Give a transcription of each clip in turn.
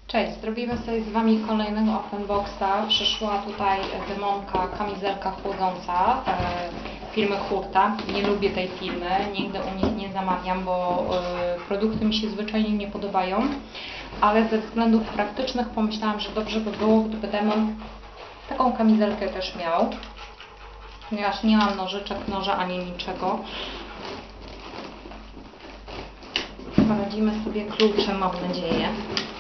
Cześć, zrobimy sobie z Wami kolejnego open boxa. Przyszła tutaj demonka, kamizelka chłodząca firmy Hurta. Nie lubię tej firmy, nigdy u nich nie zamawiam, bo produkty mi się zwyczajnie nie podobają, ale ze względów praktycznych pomyślałam, że dobrze by było, gdyby demon taką kamizelkę też miał, ponieważ nie mam nożyczek, noża ani niczego. Poradzimy sobie kluczem, mam nadzieję.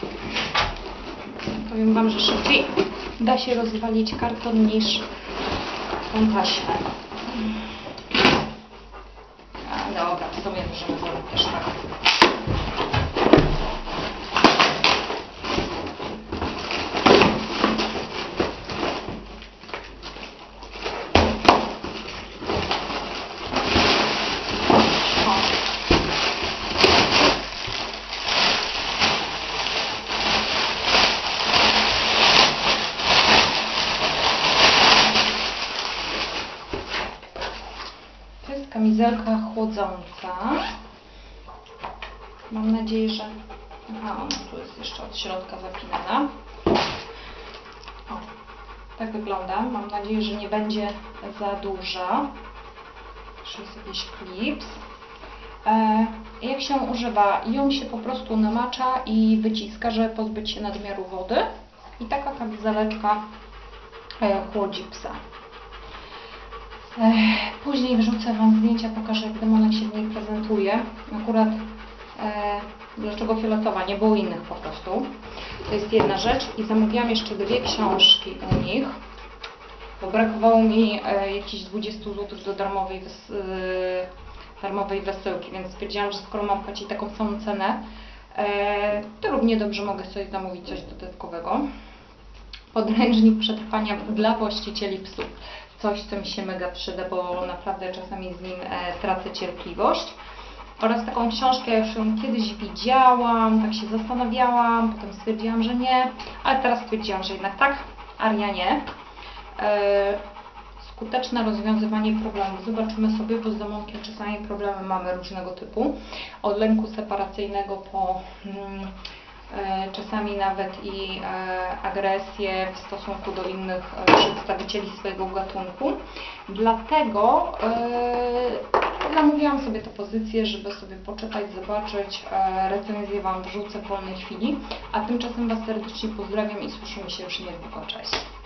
Powiem Wam, że szybciej da się rozwalić karton niż tą taśmę. Dobra, w sumie możemy zrobić też tak. To jest kamizelka chłodząca. Mam nadzieję, że... Aha, ona tu jest jeszcze od środka zapinana. O, tak wygląda. Mam nadzieję, że nie będzie za duża. Jeszcze jest jakiś klips. Jak się używa? Ją się po prostu namacza i wyciska, żeby pozbyć się nadmiaru wody. I taka kamizeleczka chłodzi psa. Później wrzucę Wam zdjęcia, pokażę, jak demonek się w niej prezentuje. Akurat dlaczego fioletowa, nie było innych po prostu. To jest jedna rzecz i zamówiłam jeszcze 2 książki u nich, bo brakowało mi jakichś 20 zł do darmowej wysyłki, więc stwierdziłam, że skoro mam płacić taką samą cenę, to równie dobrze mogę sobie zamówić coś dodatkowego. Podręcznik przetrwania dla właścicieli psów. Coś, co mi się mega przyda, bo naprawdę czasami z nim tracę cierpliwość. Oraz taką książkę, już ją kiedyś widziałam, tak się zastanawiałam, potem stwierdziłam, że nie, ale teraz stwierdziłam, że jednak tak, Aria nie. Skuteczne rozwiązywanie problemów. Zobaczymy sobie, bo z demonkiem czasami problemy mamy różnego typu. Od lęku separacyjnego po czasami nawet i agresję w stosunku do innych przedstawicieli swojego gatunku. Dlatego zamówiłam sobie tę pozycję, żeby sobie poczytać, zobaczyć. Recenzję Wam wrzucę w wolnej chwili. A tymczasem Was serdecznie pozdrawiam i słyszymy się już niedługo. Cześć!